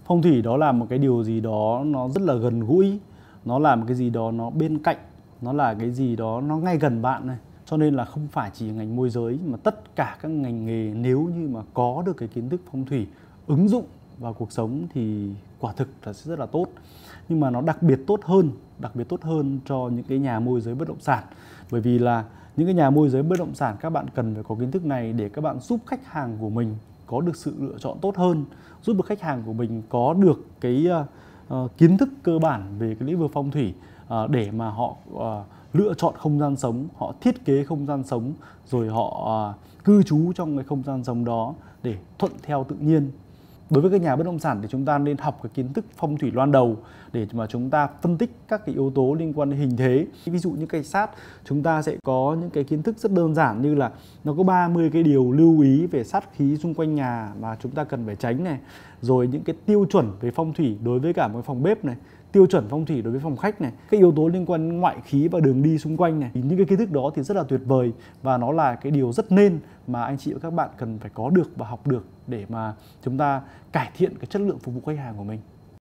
Phong thủy đó là một cái điều gì đó nó rất là gần gũi, nó là một cái gì đó nó bên cạnh, nó là cái gì đó nó ngay gần bạn này. Cho nên là không phải chỉ ngành môi giới mà tất cả các ngành nghề nếu như mà có được cái kiến thức phong thủy ứng dụng vào cuộc sống thì quả thực là sẽ rất là tốt. Nhưng mà nó đặc biệt tốt hơn cho những cái nhà môi giới bất động sản. Bởi vì là những cái nhà môi giới bất động sản các bạn cần phải có kiến thức này để các bạn giúp khách hàng của mình có được sự lựa chọn tốt hơn, giúp được khách hàng của mình có được cái kiến thức cơ bản về cái lĩnh vực phong thủy để mà họ lựa chọn không gian sống, họ thiết kế không gian sống, rồi họ cư trú trong cái không gian sống đó để thuận theo tự nhiên. Đối với các nhà bất động sản thì chúng ta nên học cái kiến thức phong thủy loan đầu để mà chúng ta phân tích các cái yếu tố liên quan đến hình thế. Ví dụ như cảnh sát, chúng ta sẽ có những cái kiến thức rất đơn giản như là nó có 30 cái điều lưu ý về sát khí xung quanh nhà mà chúng ta cần phải tránh này. Rồi những cái tiêu chuẩn về phong thủy đối với cả một phòng bếp này, tiêu chuẩn phong thủy đối với phòng khách này, các yếu tố liên quan đến ngoại khí và đường đi xung quanh này. Những cái kiến thức đó thì rất là tuyệt vời và nó là cái điều rất nên mà anh chị và các bạn cần phải có được và học được để mà chúng ta cải thiện cái chất lượng phục vụ khách hàng của mình.